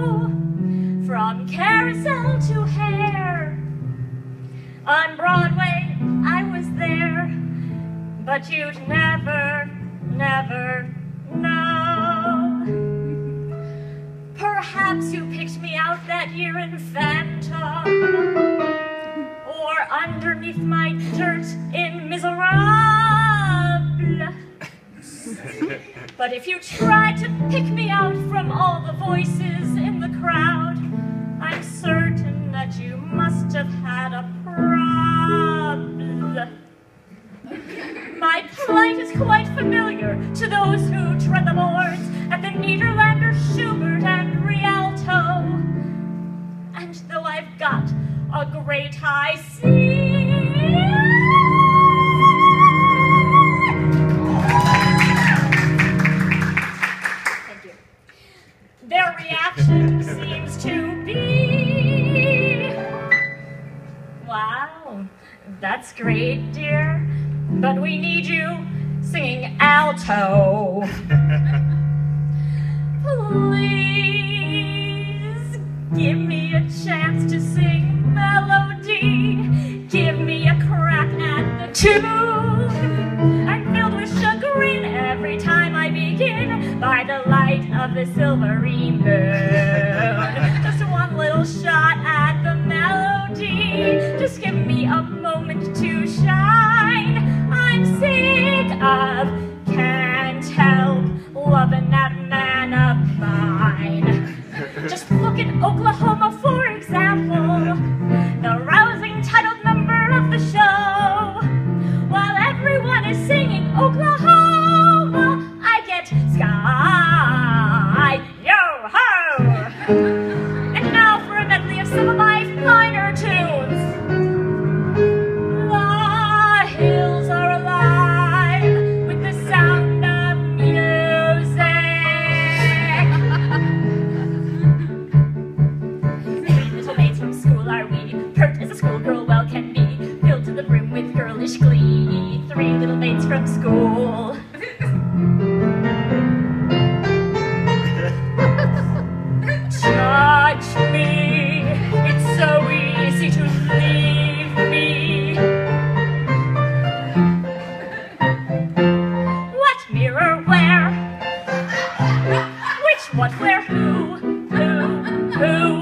from carousel to hair. On Broadway, I was there, but you'd never, never know. Perhaps you picked me out that year in Phantom, or underneath my dirt in Miserable. But if you tried to pick me out from all the voices in the crowd, I'm certain that you must have had a problem. My plight is quite familiar to those who tread the boards at the Niederlander, Schubert, and Rialto. And though I've got a great high C, their reaction seems to be, wow, that's great, dear, but we need you singing alto. Please give me a chance to sing melody. Give me a crack at the tune. I'm filled with chagrin every time I begin by the light of the silvery moon. Just one little shot at the melody. Just give me a moment to shine. I'm sick of can't help loving that man of mine. Just look at Oklahoma, for example, the rousing titled number of the show. While everyone is singing Oklahoma, I get sky, yo-ho! And now for a medley of some of my finer tunes. The hills are alive with the sound of music. Three little maids from school are we, pert as a schoolgirl well can be, filled to the brim with girlish glee. Three little maids from school. Touch me, it's so easy to leave me. What mirror where? Which, what, where, who?